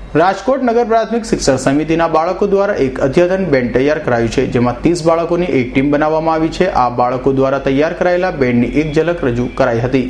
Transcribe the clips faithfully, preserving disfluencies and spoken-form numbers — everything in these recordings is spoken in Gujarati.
રાજકોટ નગર પ્રાથમિક શિક્ષણ સમિતિના બાળકો દ્વારા એક અદ્યતન બેન્ડ તૈયાર કરાયું છે, જેમાં ત્રીસ બાળકોની એક ટીમ બનાવવામાં આવી છે। આ બાળકો દ્વારા તૈયાર કરાયેલા બેન્ડની એક ઝલક રજૂ કરાઈ હતી।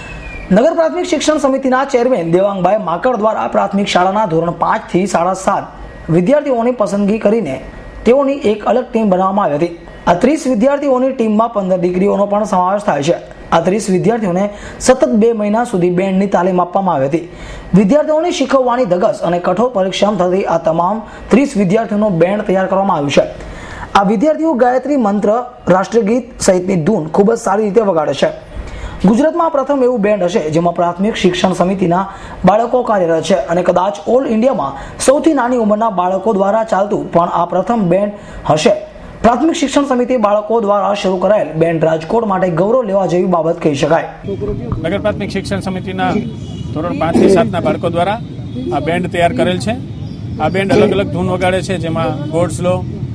નગર પ્રાથમિક શિક્ષણ સમિતિના ચેરમેન દેવાંગભાઈ માકડ દ્વારા પ્રાથમિક શાળાના ધોરણ પાંચ થી સાડા સાત વિદ્યાર્થીઓની પસંદગી કરીને તેઓની એક અલગ ટીમ બનાવવામાં આવી હતી। આ ત્રીસ વિદ્યાર્થીઓની ટીમમાં પંદર દીકરીઓનો પણ સમાવેશ થાય છે। આ ત્રીસ વિદ્યાર્થીઓને સતત બે મહિના સુધી બેન્ડની તાલીમ આપવામાં આવી હતી। વિદ્યાર્થીઓને શીખવવાની ધગસ અને કઠોર પરિશ્રમ થતી આ તમામ ત્રીસ વિદ્યાર્થીઓનો બેન્ડ તૈયાર કરવામાં આવ્યું છે। આ વિદ્યાર્થીઓ ગાયત્રી મંત્ર, રાષ્ટ્રગીત સહિતની ધૂન ખૂબ જ સારી રીતે વગાડે છે। ગુજરાતમાં પ્રથમ એવું બેન્ડ હશે જેમાં પ્રાથમિક શિક્ષણ સમિતિના બાળકો કાર્યરત છે અને કદાચ ઓલ ઇન્ડિયામાં સૌથી નાની ઉંમરના બાળકો દ્વારા ચાલતું પણ આ પ્રથમ બેન્ડ હશે। પ્રાથમિક શિક્ષણ સમિતિ બાળકો દ્વારા શરૂ કરાયેલ બેન્ડ રાજકોટ માટે ગૌરવ લેવા જેવી બાબત કહી શકાય। નગર પ્રાથમિક શિક્ષણ સમિતિના ધોરણ પાંચ થી સાતના બાળકો દ્વારા આ બેન્ડ તૈયાર કરેલ છે। આ બેન્ડ અલગ અલગ ધૂન વગાડે છે, જેમાં ગોડ સ્લો,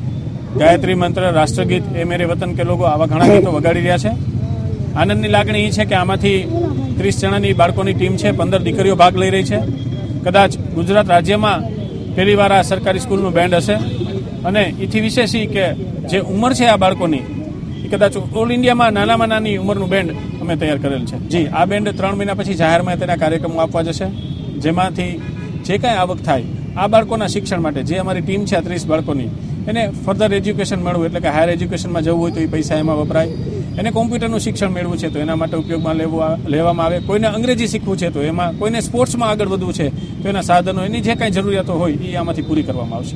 ગાયત્રી મંત્ર, રાષ્ટ્રગીત, એ મેરે વતન કે લોકો આવા ઘણા ગીતો વગાડી રહ્યા છે। આનંદની લાગણી એ છે કે આમાંથી ત્રીસ જણાની બાળકોની ટીમ છે, પંદર દીકરીઓ ભાગ લઈ રહી છે। કદાચ ગુજરાત રાજ્યમાં પહેલી વાર આ સરકારી સ્કૂલનું બેન્ડ હશે અને એથી વિશેષ એ કે જે ઉંમર છે આ બાળકોની એ કદાચ ઓલ ઇન્ડિયામાં નાનામાં નાની ઉંમરનું બેન્ડ અમે તૈયાર કરેલ છે। જી, આ બેન્ડ ત્રણ મહિના પછી જાહેરમાં તેના કાર્યક્રમો આપવા જશે, જેમાંથી જે કાંઈ આવક થાય આ બાળકોના શિક્ષણ માટે જે અમારી ટીમ છે આ ત્રીસ બાળકોની એને ફર્ધર એજ્યુકેશન મેળવવું, એટલે કે હાયર એજ્યુકેશનમાં જવું હોય તો એ પૈસા એમાં વપરાય। એને કોમ્પ્યુટરનું શિક્ષણ મેળવવું છે તો એના માટે ઉપયોગમાં લેવું લેવામાં આવે। કોઈને અંગ્રેજી શીખવું છે તો એમાં, કોઈને સ્પોર્ટ્સમાં આગળ વધવું છે તો એના સાધનો, એની જે કાંઈ જરૂરિયાતો હોય એ આમાંથી પૂરી કરવામાં આવશે।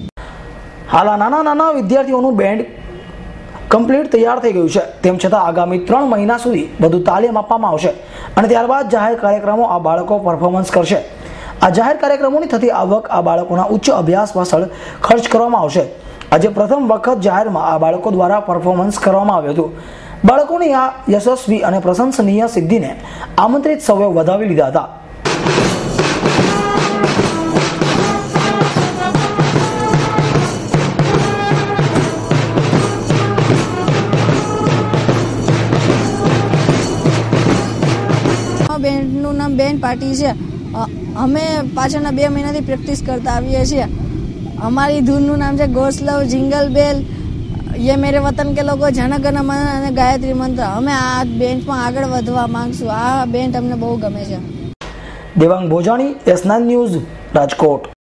હાલ આ નાના નાના વિદ્યાર્થીઓનું બેન્ડ કમ્પ્લીટ તૈયાર થઈ ગયું છે, તેમ છતાં આગામી ત્રણ મહિના સુધી વધુ તાલીમ આપવામાં આવશે અને ત્યારબાદ જાહેર કાર્યક્રમો આ બાળકો પરફોર્મન્સ કરશે। આ જાહેર કાર્યક્રમોની થતી આવક આ બાળકોના ઉચ્ચ અભ્યાસ પાછળ ખર્ચ કરવામાં આવશે। આજે પ્રથમ વખત જાહેરમાં આ બાળકો દ્વારા પરફોર્મન્સ કરવામાં આવ્યું હતું। બાળકોની આ યશસ્વી અને પ્રશંસનીય સિદ્ધિને આમંત્રિત સૌએ વધાવી લીધા હતા। બેન્ડનું નામ બેન્ડ પાર્ટી છે। અમે પાછળના બે મહિનાથી પ્રેક્ટિસ કરતા આવીએ છીએ। અમારી ધૂનનું નામ છે ગોસ્લવ, જિંગલ બેલ, યે મેરે વતન કે લોકો, જનગણ મન અને ગાયત્રી મંત્ર। અમે આ બેન્ડમાં આગળ વધવા માંગશું। આ બેન્ડ અમને બહુ ગમે છે। Devang Bhojani, S nine news, Rajkot.